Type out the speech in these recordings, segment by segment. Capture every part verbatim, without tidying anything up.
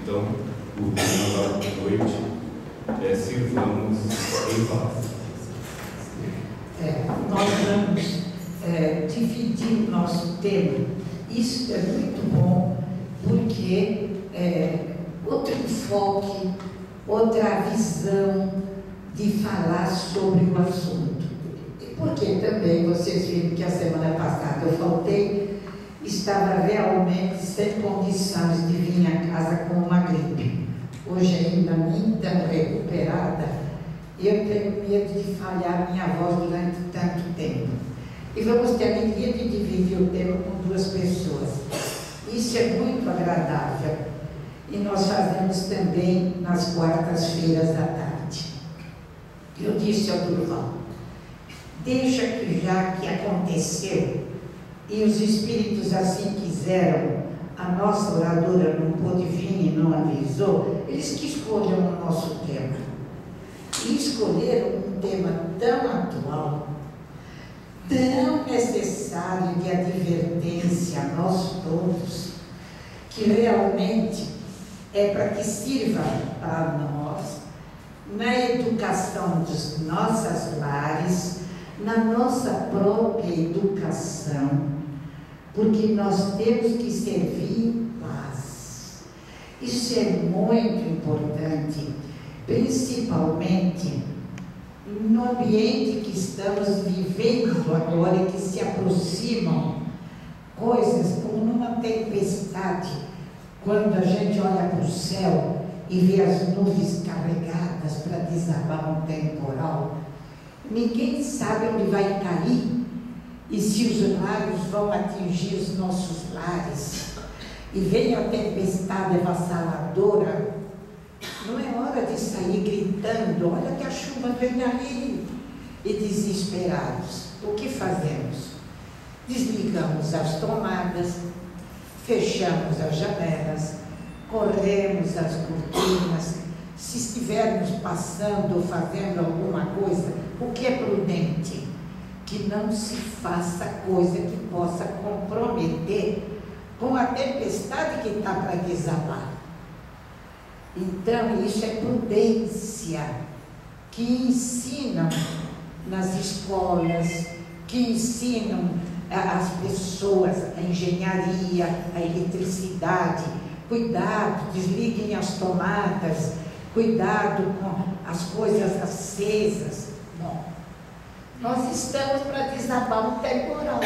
Então, o tema da noite é Sirvamos em Paz. É, nós vamos é, dividir o nosso tema. Isso é muito bom, porque é outro enfoque, outra visão de falar sobre o assunto. E porque também vocês viram que a semana passada eu faltei, estava realmente sem condições de vir a casa com uma gripe. Hoje ainda nem tão recuperada, eu tenho medo de falhar minha voz durante tanto tempo. E vamos ter a alegria de dividir o tema com duas pessoas. Isso é muito agradável. E nós fazemos também nas quartas-feiras da tarde. Eu disse ao Durval, deixa que já que aconteceu, e os espíritos assim quiseram, a nossa oradora não pôde vir e não avisou, eles que escolham o nosso tema. E escolheram um tema tão atual, tão necessário de advertência a nós todos, que realmente é para que sirva para nós, na educação dos nossos lares, na nossa própria educação, porque nós temos que servir em paz. Isso é muito importante, principalmente no ambiente que estamos vivendo agora e que se aproximam coisas como numa tempestade, quando a gente olha para o céu e vê as nuvens carregadas para desabar um temporal. Ninguém sabe onde vai cair e se os raios vão atingir os nossos lares. E vem a tempestade avassaladora. Não é hora de sair gritando, olha que a chuva vem aí, e desesperados. O que fazemos? Desligamos as tomadas, fechamos as janelas, corremos as cortinas. Se estivermos passando ou fazendo alguma coisa, o que é prudente? Que não se faça coisa que possa comprometer com a tempestade que está para desabar. Então, isso é prudência, que ensinam nas escolas, que ensinam as pessoas a engenharia, a eletricidade. Cuidado, desliguem as tomadas, cuidado com as coisas acesas. Bom, nós estamos para desabar um temporal.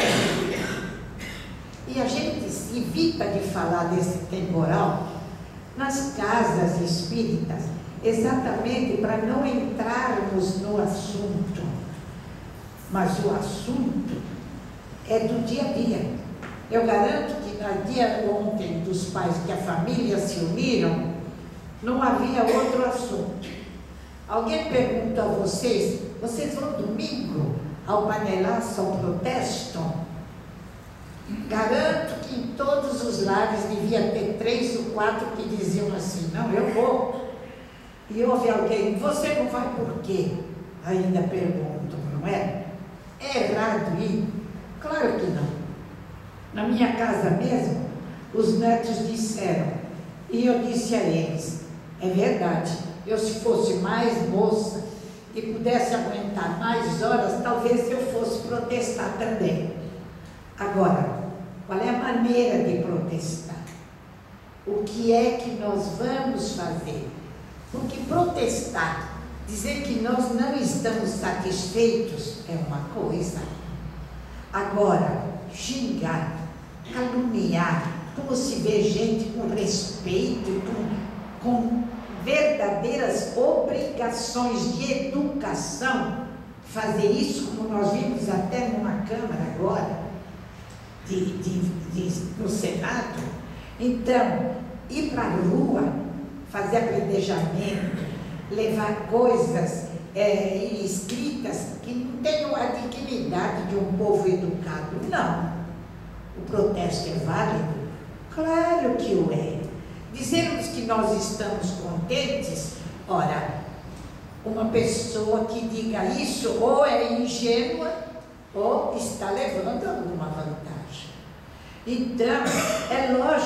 E a gente se evita de falar desse temporal nas casas espíritas, exatamente para não entrarmos no assunto. Mas o assunto é do dia a dia. Eu garanto que no dia ontem dos pais que a família se uniram, não havia outro assunto. Alguém perguntou a vocês, vocês vão domingo ao panelaço, ao protesto? Garanto que em todos os lares devia ter três ou quatro que diziam assim, não, eu vou. E houve alguém, você não vai por quê? Ainda perguntam, não é? É errado ir? Claro que não. Na minha casa mesmo, os netos disseram, e eu disse a eles, é verdade, eu se fosse mais moça e pudesse aguentar mais horas, talvez eu fosse protestar também. Agora, qual é a maneira de protestar? O que é que nós vamos fazer? Porque protestar, dizer que nós não estamos satisfeitos é uma coisa. Agora, xingar, caluniar, como se vê gente com respeito, com, com verdadeiras obrigações de educação, fazer isso como nós vimos até numa Câmara agora, de, de, de, no Senado. Então, ir para a rua, fazer apredejamento, levar coisas é, escritas que não tenham a dignidade de um povo educado. Não. O protesto é válido? Claro que o é. Dizermos que nós estamos contentes, ora, uma pessoa que diga isso ou é ingênua ou está levando alguma vantagem. Então, é lógico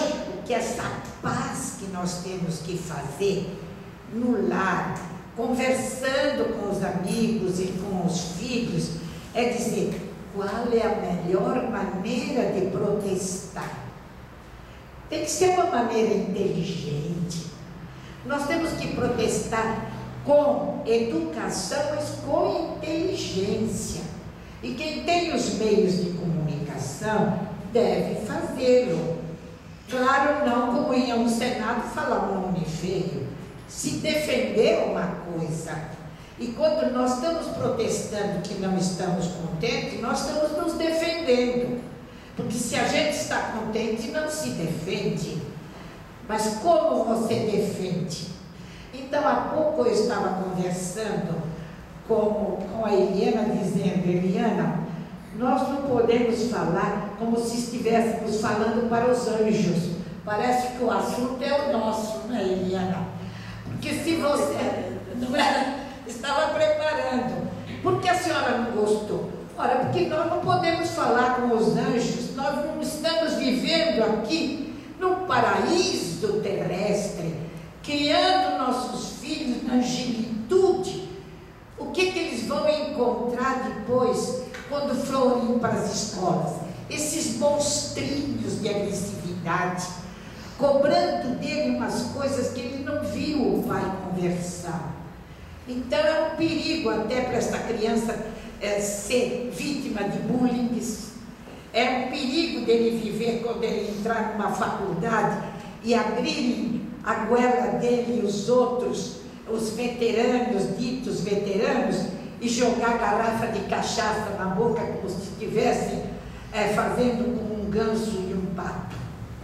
que essa paz que nós temos que fazer no lar, conversando com os amigos e com os filhos, é dizer qual é a melhor maneira de protestar. Tem que ser uma maneira inteligente. Nós temos que protestar com educação, mas com inteligência. E quem tem os meios de comunicação deve fazê-lo. Claro, não como ia no Senado falar um nome feio. Se defender uma coisa. E quando nós estamos protestando que não estamos contentes, nós estamos nos defendendo. Porque se a gente está contente, não se defende. Mas como você defende? Então, há pouco eu estava conversando com, com a Eliana, dizendo, Eliana, nós não podemos falar como se estivéssemos falando para os anjos. Parece que o assunto é o nosso, não é, Eliana? Porque se você não era, estava preparando, por que a senhora não gostou? Ora, porque nós não podemos falar com os anjos, nós não estamos vivendo aqui num paraíso terrestre, criando nossos filhos na angelitude. O que, que eles vão encontrar depois, quando forem para as escolas? Esses monstrinhos de agressividade, cobrando dele umas coisas que ele não viu o pai conversar. Então é um perigo até para esta criança é, ser vítima de bullying. É um perigo dele viver quando ele entrar numa faculdade e abrirem a goela dele e os outros, os veteranos, ditos veteranos, e jogar garrafa de cachaça na boca como se estivessem é, fazendo com um ganso e um pato.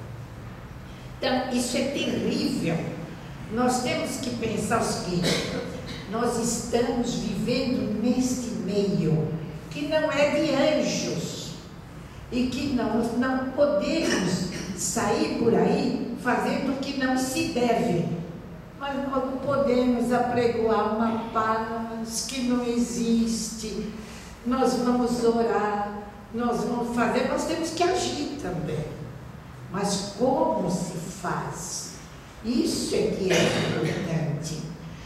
Então, isso é terrível. Nós temos que pensar o seguinte: nós estamos vivendo neste meio que não é de anjos e que nós não podemos sair por aí fazendo o que não se deve. Mas nós não podemos apregoar uma paz que não existe. Nós vamos orar, nós vamos fazer, nós temos que agir também. Mas como se faz? Isso é que é importante.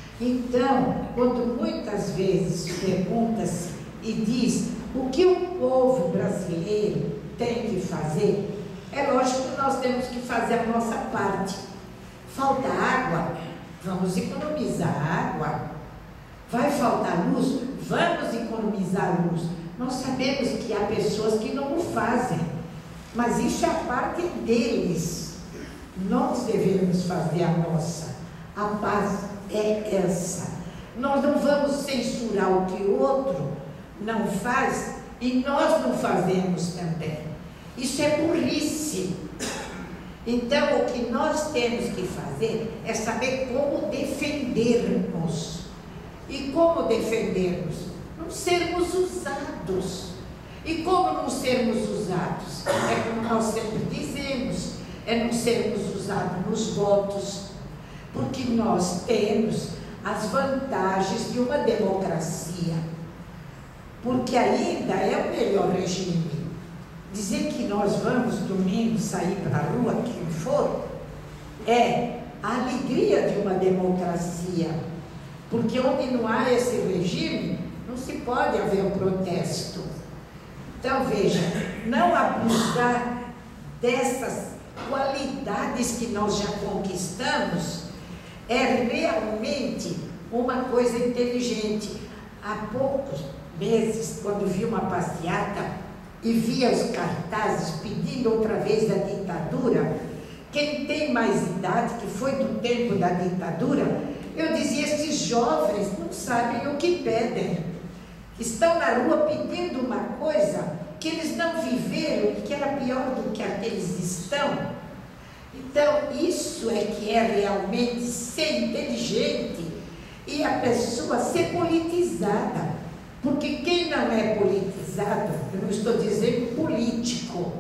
Então, quando muitas vezes pergunta-se e diz o que o povo brasileiro tem que fazer, é lógico que nós temos que fazer a nossa parte. Falta água? Vamos economizar água. Vai faltar luz? Vamos economizar luz. Nós sabemos que há pessoas que não o fazem, mas isso é a parte deles. Nós devemos fazer a nossa. A paz é essa. Nós não vamos censurar o que o outro não faz e nós não fazemos também. Isso é burrice. Então, o que nós temos que fazer é saber como defendermos. E como defendermos? Não sermos usados. E como não sermos usados? É como nós sempre dizemos, é não sermos usados nos votos, porque nós temos as vantagens de uma democracia, porque ainda é o melhor regime. Dizer que nós vamos domingo sair para a rua, quem for, é a alegria de uma democracia, porque onde não há esse regime, não se pode haver um protesto. Então veja, não abusar dessas qualidades que nós já conquistamos é realmente uma coisa inteligente. Há poucos meses, quando vi uma passeata e via os cartazes pedindo outra vez a ditadura, quem tem mais idade, que foi do tempo da ditadura, eu dizia, esses jovens não sabem o que pedem. Estão na rua pedindo uma coisa que eles não viveram e que era pior do que aqueles estão. Então, isso é que é realmente ser inteligente e a pessoa ser politizada. Porque quem não é politizado, eu não estou dizendo político,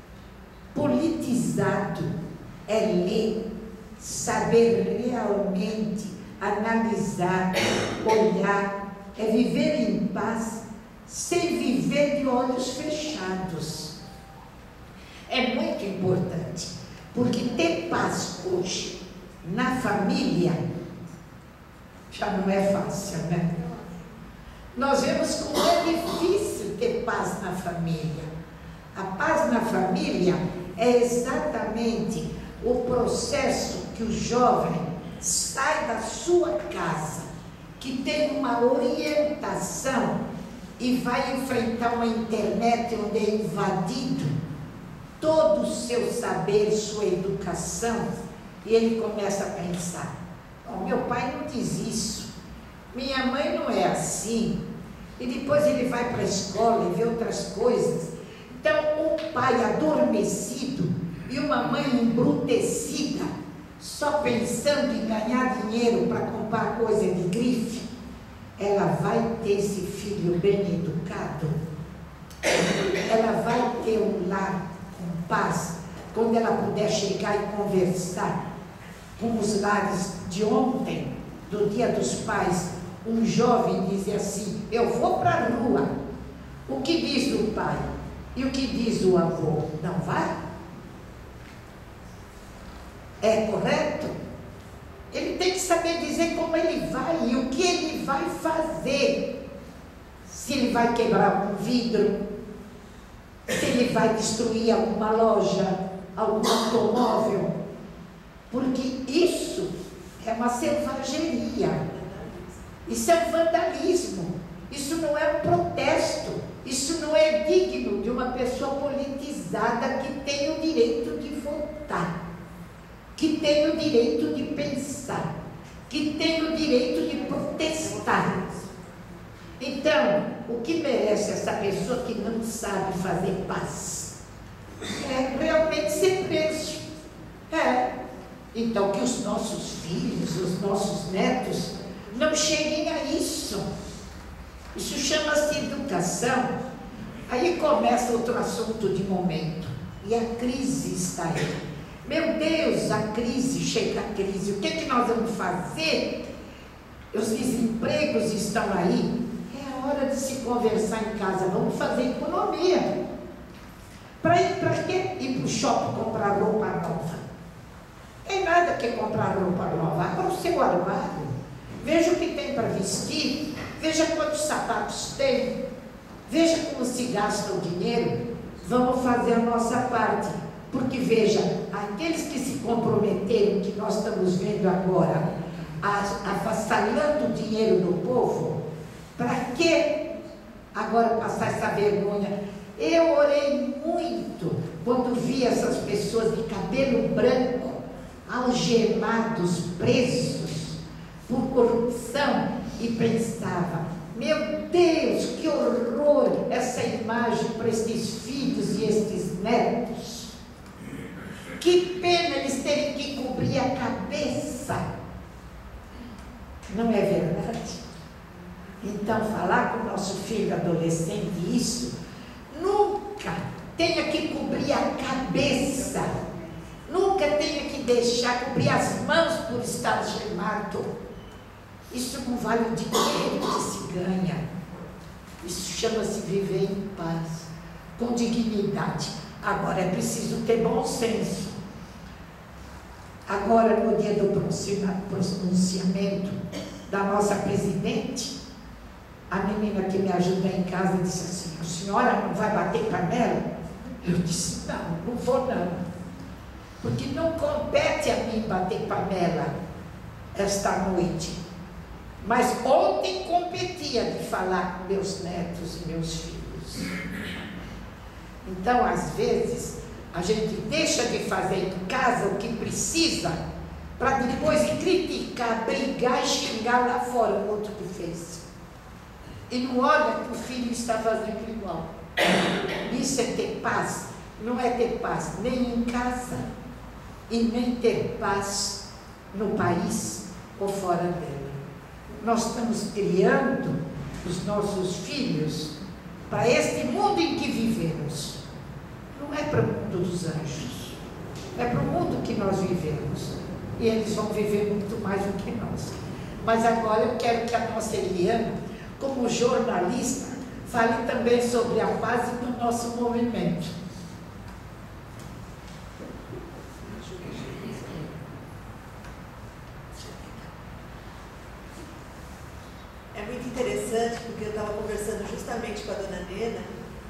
politizado é ler, saber realmente analisar, olhar, é viver em paz, sem viver de olhos fechados. É muito importante, Porque ter paz hoje na família já não é fácil, né? Nós vemos como é difícil ter paz na família. A paz na família é exatamente o processo que o jovem sai da sua casa, que tem uma orientação e vai enfrentar uma internet onde é invadido todo o seu saber, sua educação, e ele começa a pensar: oh, meu pai não diz isso, minha mãe não é assim, e depois ele vai para a escola e vê outras coisas. Então, um pai adormecido e uma mãe embrutecida, só pensando em ganhar dinheiro para comprar coisa de grife, ela vai ter esse filho bem educado? Ela vai ter um lar com paz, quando ela puder chegar e conversar com os lares de ontem, do Dia dos Pais? Um jovem dizia assim: eu vou para a rua. O que diz o pai? E o que diz o avô? Não vai? É correto? Ele tem que saber dizer como ele vai e o que ele vai fazer. Se ele vai quebrar um vidro, se ele vai destruir alguma loja, algum automóvel, porque isso é uma selvageria, isso é um vandalismo, isso não é um protesto, isso não é digno de uma pessoa politizada que tem o direito de votar, que tem o direito de pensar, que tem o direito de protestar. Então, o que merece essa pessoa que não sabe fazer paz? É realmente ser preso. É. Então, que os nossos filhos, os nossos netos, não cheguem a isso. Isso chama-se educação. Aí começa outro assunto de momento. E a crise está aí. Meu Deus, a crise, chega a crise. O que é que nós vamos fazer? Os desempregos estão aí. É hora de se conversar em casa. Vamos fazer economia. Para ir para quê? Ir para o shopping comprar roupa nova. Tem nada que comprar roupa nova. Abra o seu armário. Veja o que tem para vestir. Veja quantos sapatos tem. Veja como se gasta o dinheiro. Vamos fazer a nossa parte. Porque veja, aqueles que se comprometeram, que nós estamos vendo agora, avassalando o dinheiro do povo, para que agora passar essa vergonha? Eu orei muito quando vi essas pessoas de cabelo branco, algemados, presos por corrupção, e pensava: meu Deus, que horror essa imagem para estes filhos e estes netos. Que pena eles terem que cobrir a cabeça. Não é verdade? Então, falar com o nosso filho adolescente isso, nunca tenha que cobrir a cabeça, nunca tenha que deixar cobrir as mãos por estar algemado. Isso não vale o dinheiro que se ganha. Isso chama-se viver em paz, com dignidade. Agora é preciso ter bom senso. Agora, no dia do pronunciamento da nossa presidente, a menina que me ajuda em casa disse assim: a senhora não vai bater panela? Eu disse: não, não vou não. Porque não compete a mim bater panela esta noite. Mas ontem competia de falar com meus netos e meus filhos. Então, às vezes, a gente deixa de fazer em casa o que precisa, para depois criticar, brigar e xingar lá fora o outro que fez. E não olha que o filho está fazendo igual. Isso é ter paz? Não é ter paz nem em casa e nem ter paz no país ou fora dela. Nós estamos criando os nossos filhos para este mundo em que vivemos. Não é para o mundo dos anjos, é para o mundo que nós vivemos. E eles vão viver muito mais do que nós. Mas agora eu quero que a nossa Eliana, como jornalista, fale também sobre a base do nosso movimento. porque eu estava conversando justamente com a dona Nena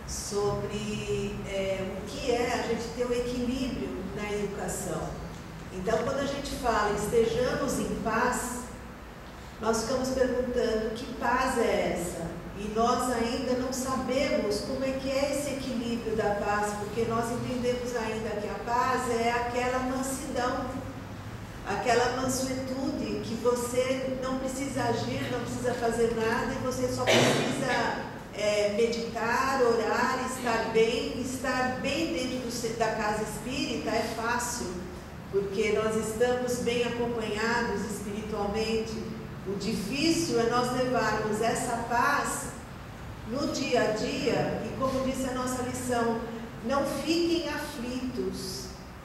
sobre é, o que é a gente ter um equilíbrio na educação. Então, quando a gente fala estejamos em paz, nós ficamos perguntando que paz é essa? E nós ainda não sabemos como é que é esse equilíbrio da paz, porque nós entendemos ainda que a paz é aquela mansidão, aquela mansuetude que você não precisa agir, não precisa fazer nada e você só precisa é, meditar, orar, estar bem. Estar bem dentro do, da casa espírita é fácil, porque nós estamos bem acompanhados espiritualmente. O difícil é nós levarmos essa paz no dia a dia e, como disse a nossa lição, não fiquem aflitos.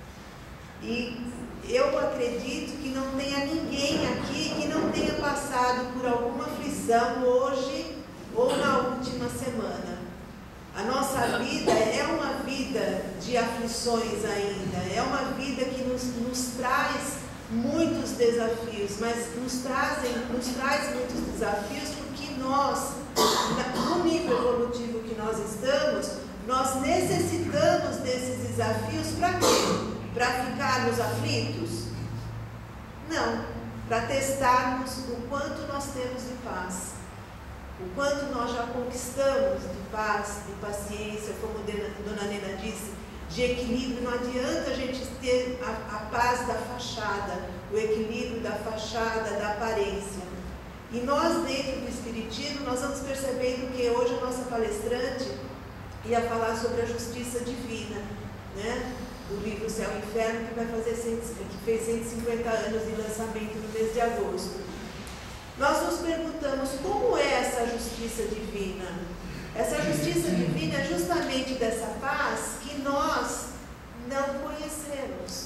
E eu acredito que não tenha ninguém aqui que não tenha passado por alguma aflição hoje ou na última semana. A nossa vida é uma vida de aflições ainda, é uma vida que nos, nos traz muitos desafios, mas nos, trazem, nos traz muitos desafios porque nós, no nível evolutivo que nós estamos, nós necessitamos desses desafios para quê? Para ficarmos aflitos? Não, para testarmos o quanto nós temos de paz, o quanto nós já conquistamos de paz, de paciência, como a dona Nena disse, de equilíbrio. Não adianta a gente ter a, a paz da fachada, o equilíbrio da fachada, da aparência. E nós, dentro do Espiritismo, nós vamos percebendo que hoje a nossa palestrante ia falar sobre a justiça divina, né? Do livro Céu e Inferno, que vai fazer que fez cento e cinquenta anos de lançamento no mês de agosto. Nós nos perguntamos como é essa justiça divina. Essa justiça divina é justamente dessa paz que nós não conhecemos.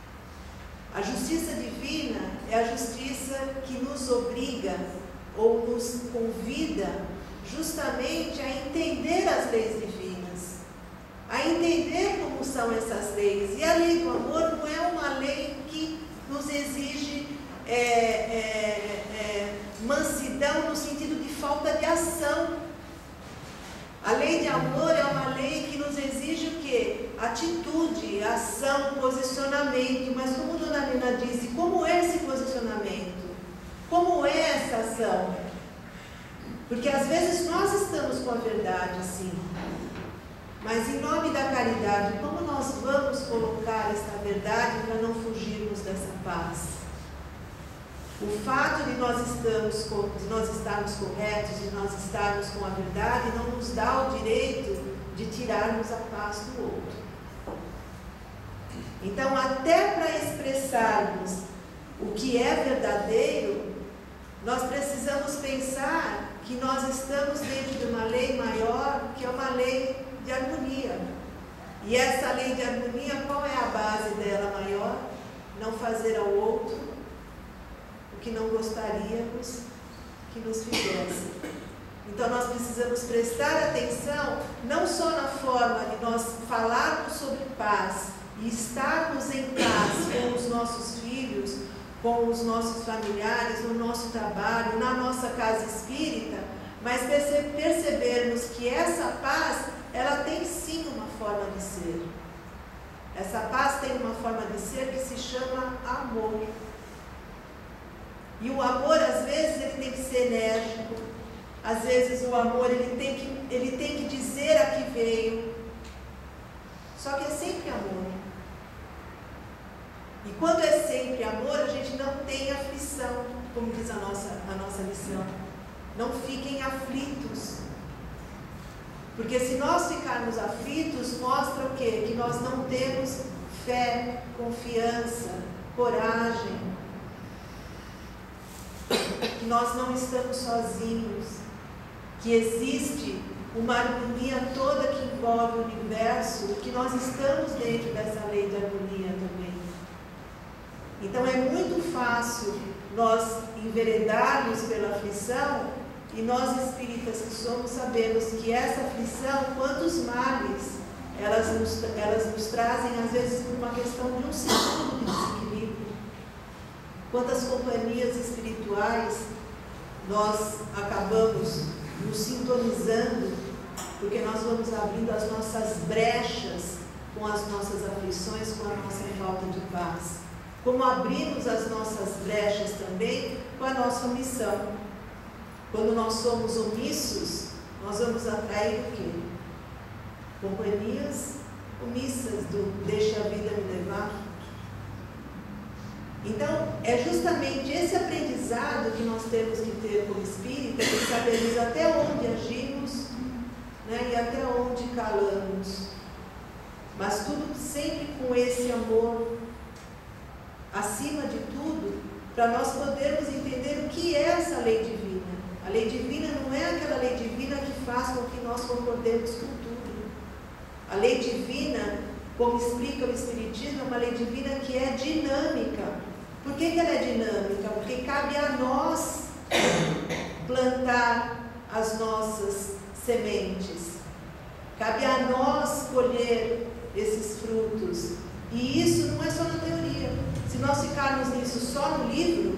A justiça divina é a justiça que nos obriga ou nos convida justamente a entender as leis divinas, a entender como são essas leis. E a lei do amor não é uma lei que nos exige é, é, é, mansidão no sentido de falta de ação. A lei de amor é uma lei que nos exige o quê? Atitude, ação, posicionamento. Mas como a dona Nena disse, como é esse posicionamento? Como é essa ação? Porque às vezes nós estamos com a verdade, sim. Mas em nome da caridade, como nós vamos colocar essa verdade para não fugirmos dessa paz? O fato de nós, estamos, de nós estarmos corretos, de nós estarmos com a verdade, não nos dá o direito de tirarmos a paz do outro. Então, até para expressarmos o que é verdadeiro, nós precisamos pensar que nós estamos dentro de uma lei maior, que é uma lei de harmonia. E essa lei de harmonia, qual é a base dela maior? Não fazer ao outro o que não gostaríamos que nos fizesse. Então nós precisamos prestar atenção não só na forma de nós falarmos sobre paz e estarmos em paz com os nossos filhos, com os nossos familiares, no nosso trabalho, na nossa casa espírita, mas perce- percebermos que essa paz, ela tem sim uma forma de ser. Essa paz tem uma forma de ser que se chama amor. E o amor, às vezes, ele tem que ser enérgico. Às vezes, o amor, ele tem que, ele tem que dizer a que veio. Só que é sempre amor. E quando é sempre amor, a gente não tem aflição, como diz a nossa, a nossa lição. Não fiquem aflitos. Porque se nós ficarmos aflitos, mostra o quê? Que nós não temos fé, confiança, coragem. Que nós não estamos sozinhos, que existe uma harmonia toda que envolve o universo, que nós estamos dentro dessa lei de harmonia também. Então é muito fácil nós enveredarmos pela aflição, e nós espíritas que somos sabemos que essa aflição, quantos males elas nos, elas nos trazem, às vezes por uma questão de um segundo de desequilíbrio. Quantas companhias espirituais nós acabamos nos sintonizando, porque nós vamos abrindo as nossas brechas com as nossas aflições, com a nossa falta de paz. Como abrimos as nossas brechas também com a nossa omissão. Quando nós somos omissos, nós vamos atrair o quê? Companhias omissas do deixa a vida me levar. Então, é justamente esse aprendizado que nós temos que ter como espírita, de sabermos até onde agimos, né, e até onde calamos. Mas tudo sempre com esse amor, acima de tudo, para nós podermos entender o que é essa lei divina. A lei divina não é aquela lei divina que faz com que nós concordemos com tudo. A lei divina, como explica o Espiritismo, é uma lei divina que é dinâmica. Por que que ela é dinâmica? Porque cabe a nós plantar as nossas sementes. Cabe a nós colher esses frutos. E isso não é só na teoria. Se nós ficarmos nisso só no livro,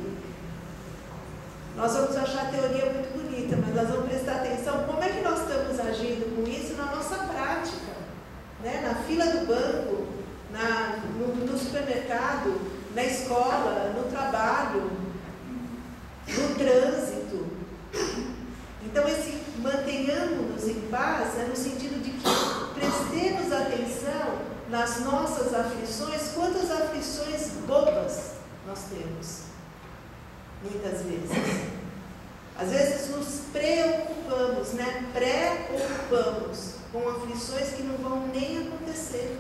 nós vamos achar a teoria muito bonita, mas nós vamos prestar atenção como é que nós estamos agindo com isso na nossa prática, né? Na fila do banco, na, no, no supermercado, na escola, no trabalho, no trânsito. Então, esse mantenhamos-nos em paz é no sentido de que prestemos atenção nas nossas aflições. Quantas aflições bobas nós temos? Muitas vezes. Às vezes nos preocupamos, né? Preocupamos com aflições que não vão nem acontecer.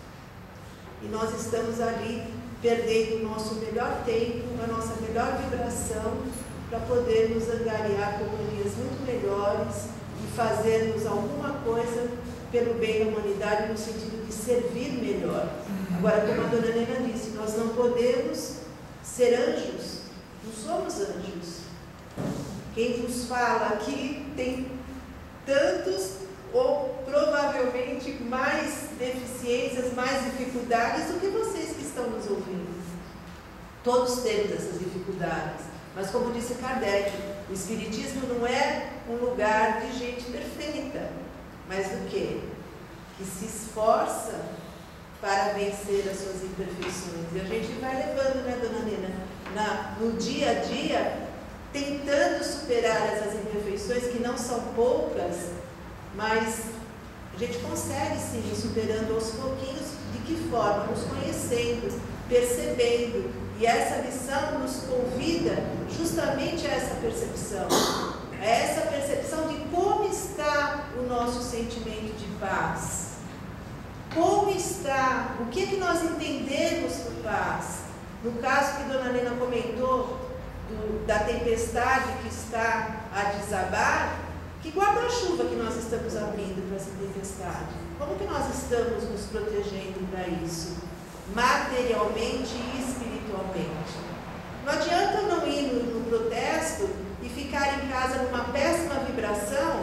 E nós estamos ali perdendo o nosso melhor tempo, a nossa melhor vibração, para podermos angariar companhias muito melhores e fazermos alguma coisa pelo bem da humanidade, no sentido de servir melhor. Agora, como a dona Nena disse, nós não podemos ser anjos, não somos anjos. Quem nos fala aqui tem tantos ou provavelmente mais deficiências, mais dificuldades do que vocês que estão nos ouvindo. Todos temos essas dificuldades, mas como disse Kardec, o Espiritismo não é um lugar de gente perfeita, mas do quê? Que se esforça para vencer as suas imperfeições. E a gente vai levando, né, dona Nena, na, no dia a dia, tentando superar essas imperfeições, que não são poucas, mas a gente consegue sim, superando aos pouquinhos. De que forma? Nos conhecendo, percebendo. E essa lição nos convida justamente a essa percepção, a essa percepção de como está o nosso sentimento de paz. Como está, o que é que nós entendemos por paz? No caso que Dona Nena comentou, do, da tempestade que está a desabar, que guarda-chuva que nós estamos abrindo para essa tempestade? Como que nós estamos nos protegendo para isso? Materialmente e espiritualmente. Não adianta eu não ir no, no protesto e ficar em casa numa péssima vibração,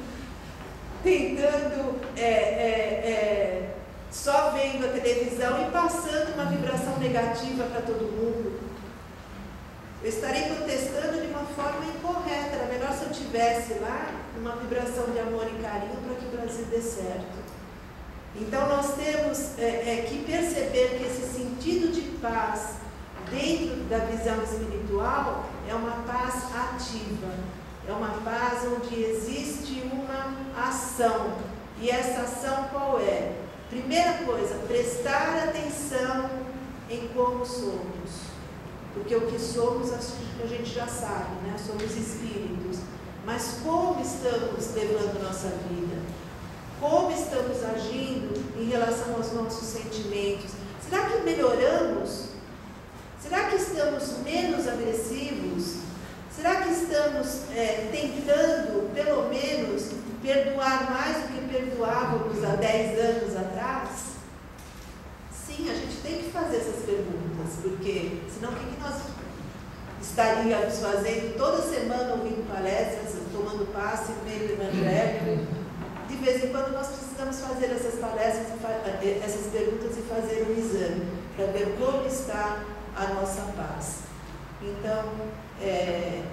tentando, é, é, é, só vendo a televisão e passando uma vibração negativa para todo mundo. Eu estarei protestando de uma forma incorreta. Era melhor se eu tivesse lá uma vibração de amor e carinho para que o Brasil dê certo. Então nós temos é, é, que perceber que esse sentido de paz dentro da visão espiritual é uma paz ativa, é uma paz onde existe uma ação. E essa ação qual é? Primeira coisa, prestar atenção em como somos. Porque o que somos a gente já sabe, né? Somos espíritos. Mas como estamos levando nossa vida? Como estamos agindo em relação aos nossos sentimentos? Será que melhoramos? Será que estamos menos agressivos? Será que estamos é, tentando, pelo menos, perdoar mais do que perdoávamos há dez anos atrás? Sim, a gente tem que fazer essas perguntas, porque senão o que, que nós estaríamos fazendo toda semana, ouvindo palestras, tomando passe no meio do evangelho? De vez em quando nós precisamos fazer essas palestras, essas perguntas e fazer um exame, para ver como está a nossa paz. Então, é,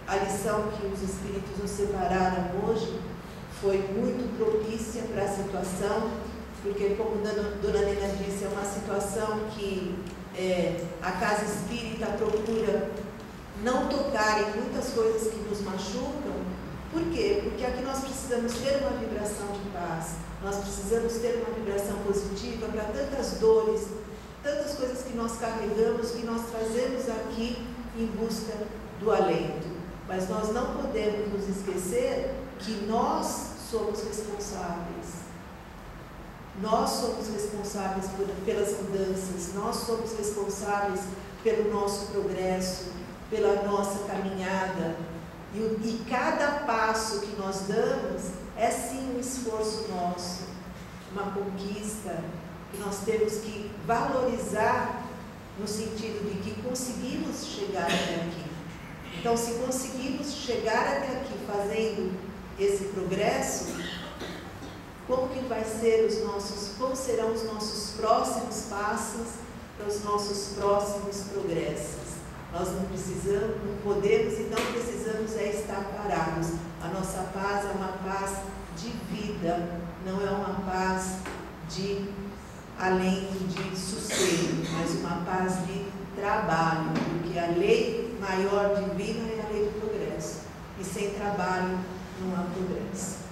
a lição que os Espíritos nos separaram hoje foi muito propícia para a situação, porque, como Dona Nena disse, é uma situação que é, a Casa Espírita procura não tocar em muitas coisas que nos machucam. Por quê? Porque aqui nós precisamos ter uma vibração de paz, nós precisamos ter uma vibração positiva para tantas dores, tantas coisas que nós carregamos, que nós trazemos aqui em busca do alento. Mas nós não podemos nos esquecer que nós somos responsáveis. Nós somos responsáveis por, pelas mudanças, nós somos responsáveis pelo nosso progresso, pela nossa caminhada. E, e cada passo que nós damos é sim um esforço nosso, uma conquista que nós temos que valorizar no sentido de que conseguimos chegar até aqui. Então, se conseguimos chegar até aqui fazendo esse progresso, como que vai ser os nossos, como serão os nossos próximos passos para os nossos próximos progressos? Nós não precisamos, não podemos e não precisamos é estar parados. A nossa paz é uma paz de vida, não é uma paz de alento, de sossego, mas uma paz de trabalho, porque a lei maior divina é a lei do progresso, e sem trabalho não há progresso.